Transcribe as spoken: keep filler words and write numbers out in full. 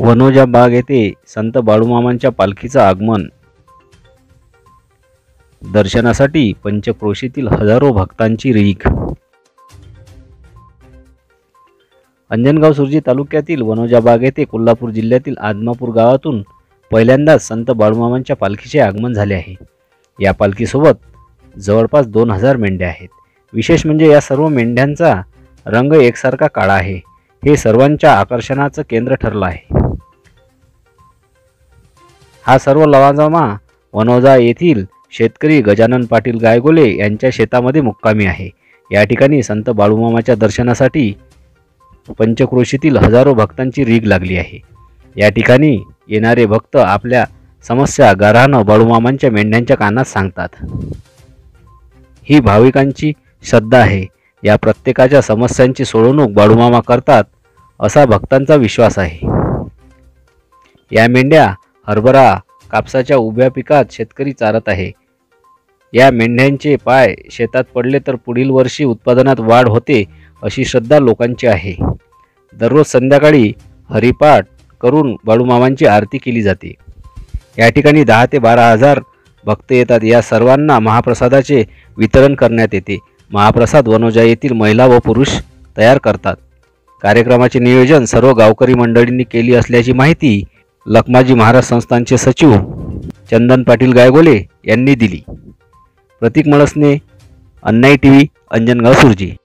वनोजा बाग येथे संत बाळूमामांच्या पालखीचं आगमन. दर्शनासाठी पंचक्रोशीतील हजारो भक्तांची रीघ. अंजनगाव सुर्जी तालुक्यातील वनोजा बाग येथे कोल्हापूर जिल्ह्यातील आदमापूर गावातून पहिल्यांदाच संत बाळूमामांच्या पालखीचे आगमन झाले आहे. या पालखीसोबत जवळपास दोन हजार मेंढ्या आहेत. विशेष म्हणजे या सर्व मेंढ्यांचा रंग एकसारखा काळा आहे. हे सर्वांच्या आकर्षणाचं केंद्र ठरलं आहे. हा सर्व लवाजमा वनोजा येथील शेतकरी गजानन पाटील गायगोले यांच्या शेतामध्ये मुक्कामी आहे. या ठिकाणी संत बाळूमामाच्या दर्शनासाठी पंचक्रोशीतील हजारो भक्तांची रीघ लागली आहे. या ठिकाणी येणारे भक्त आपल्या समस्या गाऱ्हाणं बाळूमामांच्या मेंढ्यांच्या कानात सांगतात. ही भाविकांची श्रद्धा आहे. या प्रत्येकाच्या समस्यांची सोडवणूक बाळूमामा करतात असा भक्तांचा विश्वास आहे. या मेंढ्या हरभरा कापसाच्या उभ्या पिकात शेतकरी चारत आहे. या मेंढ्यांचे पाय शेतात पडले तर पुढील वर्षी उत्पादनात वाढ होते अशी श्रद्धा लोकांची आहे. दररोज संध्याकाळी हरिपाठ करून बाळूमामांची आरती केली जाते. या ठिकाणी दहा ते बारा हजार भक्त येतात. या सर्वांना महाप्रसादाचे वितरण करण्यात येते. महाप्रसाद वनोजा येथील महिला व पुरुष तयार करतात. कार्यक्रमाचे नियोजन सर्व गावकरी मंडळींनी केली असल्याची माहिती लखमाजी महाराज संस्थानचे सचिव चंदन पाटील गायगोले यांनी दिली. प्रतीक मळसने, अन्नाई टीव्ही, अंजनगाव सुर्जी.